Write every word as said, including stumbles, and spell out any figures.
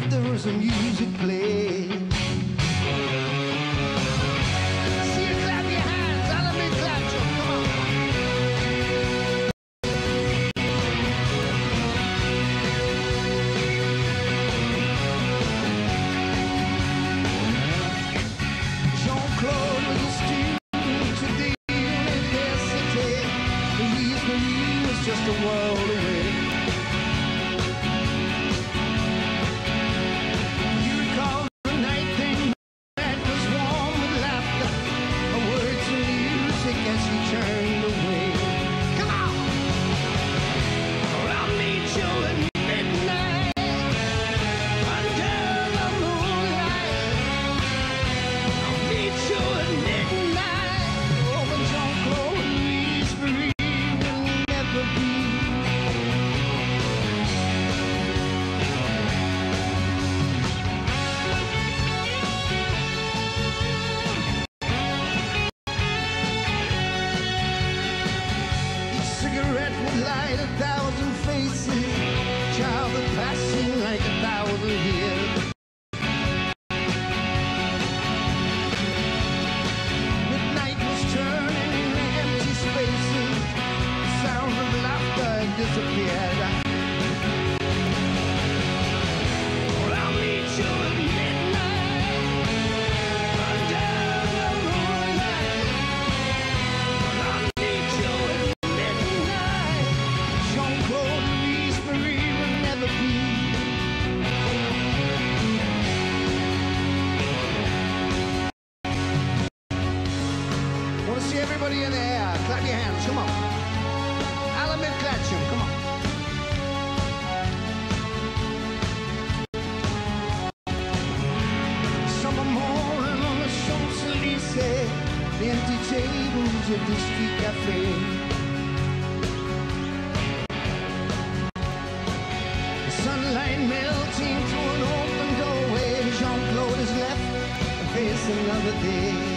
there was some music playing. See you clap your hands, I let me clap you, come on. Jean-Claude was a student at the university. Louise Marie was just a world away. You recall the night thing that was warm with laughter, her words and music as he turned away. Come on! I'll meet you at midnight under the moonlight. I'll meet you at midnight. Oh, but Jean-Claude and Louise Marie will never be. Each cigarette would light a thousand faces, child that passing like a thousand years. Midnight was turning into empty spaces, the sound of laughter had disappeared. Well, I'll meet you at midnight under the moonlight. Well, I'll meet you at midnight. Jean-Claude and Louise Marie will never be. Want to see everybody in the air? Clap your hands, come on. Alamid Klatchum, come on. Summer morning on the Champs-Élysées, the empty tables of the street cafe. The sunlight melting through an open doorway. Jean-Claude has left to face another day.